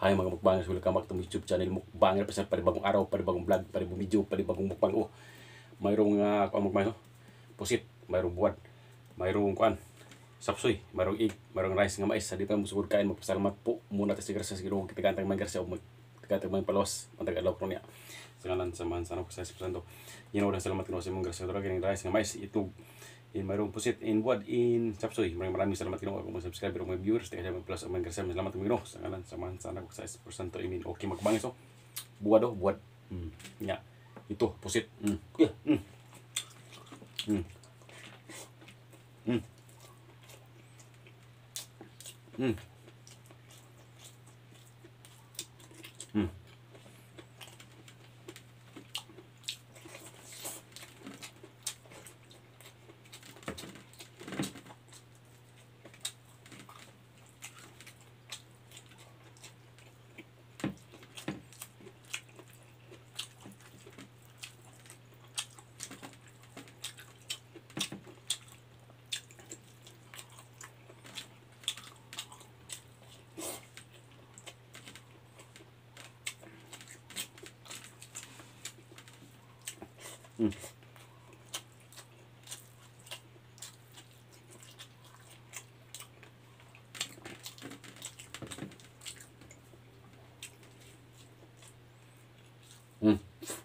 Hi mga mukbangers, welcome back to my YouTube channel Mukbanger. Pasal panibagong araw, panibagong vlog, panibagong video, panibagong mukbang. Oh, mayroong kuan mukbang, no? Pusit, mayroong buwad, mayroong kuan, sapsoy, mayroong egg, mayroong rice nga mais. Sa di pa mo sugod kain, magpasalamat po muna tayo sa Gracia sa Ginoo. Kita kantang man Gracia o magkatang man palos, matag adlaw ko niya. Sa ngalan sa man sa anak sa Espiritu Santo. Ginoo lang salamat Ginoo sa imong grasya tura kining rice nga mais itog. Mayroong pusit in buwad in sapsoy. Maraming salamat Ginoo kung mga subscriber o mga viewers. Tika sa plus o mga grasya. Salamat Ginoo sa ngalan sa man sa anak sa Espiritu Santo. Amen. Okay, magbangis oh. Buwad oh, buwad. Nya. Ito pusit. Yeah. Mm. Mm. Mm. Mm. Mm. Mm.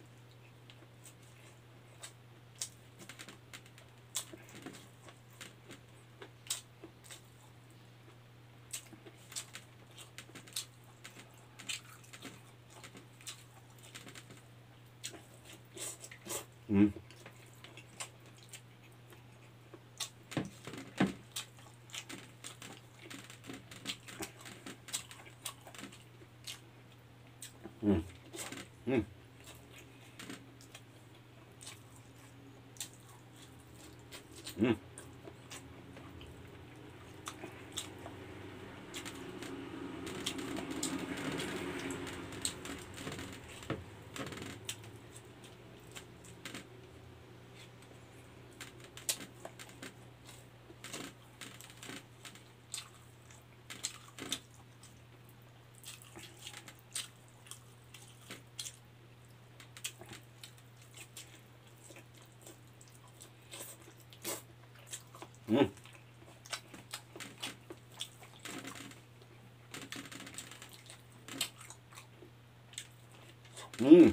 Mm. Mm. Mm. Mm. Mm. Mm.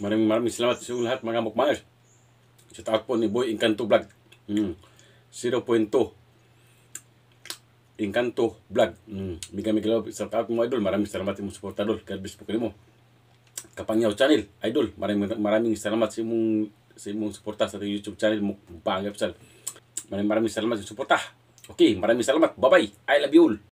Maraming salamat sa lahat mga mukbangers. Shout out po ni Boy Encanto Vlog. 0.2 Encanto Vlog. Mega love. Shout out mo idol. Maraming salamat sa imong suporta idol. God bless po kanimo. Kapangyaw channel idol. Maraming salamat sa imong suporta sa YouTube channel Mukbang Official. Maraming salamat sa suporta. Okay, maraming salamat. Bye-bye. I love you all.